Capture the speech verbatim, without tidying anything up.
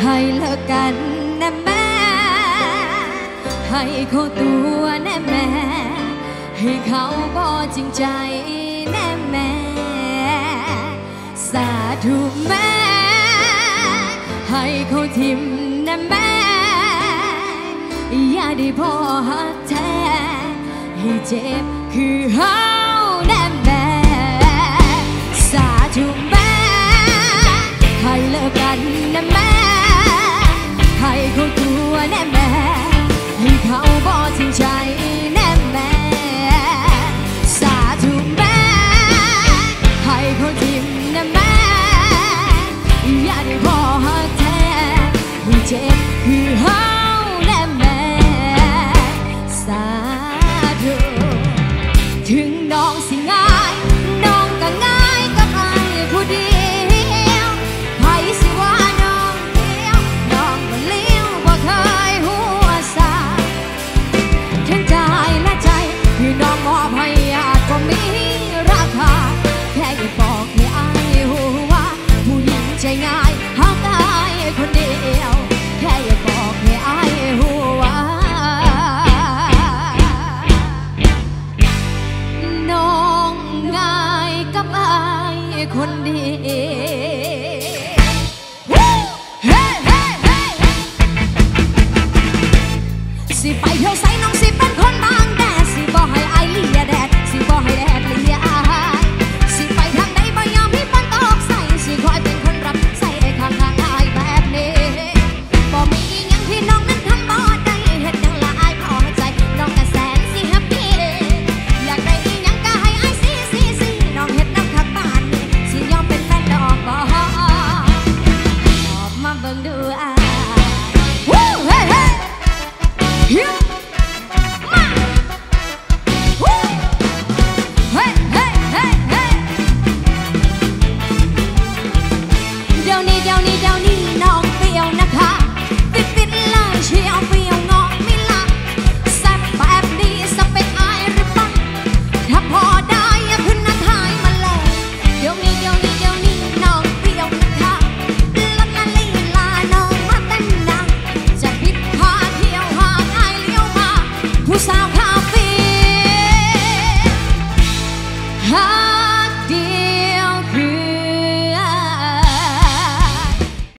ให้เลิกกันนะแม่ให้เขาตัวนะแม่ให้เขาบ่จริงใจนะแม่สาธุแม่ให้เขาทิมนะแม่อย่าได้พอหักแท้ให้เจ็บคือเฮานะแม่สาธุแม่ให้เลิกกันนะแม่ให้เขาตัวนะแม่ให้เขาบ่จริงใจนะแม่สาธุแม่ให้เขาทิมนะแม่อย่าได้พอหักแท้ให้เจ็บคือเฮานะแม่สาธุถึงน้องสิง่ายน้องก็ง่ายกับไอ้ผู้เดียวไผสิว่าน้องเดียวน้องก็เลี้ยวบ่เคยหัวซาทั้งใจและใจที่น้องมอบให้อาจก็มีราคาแค่อยากบอกให้ไอ้หัวผู้หญิงใจง่าย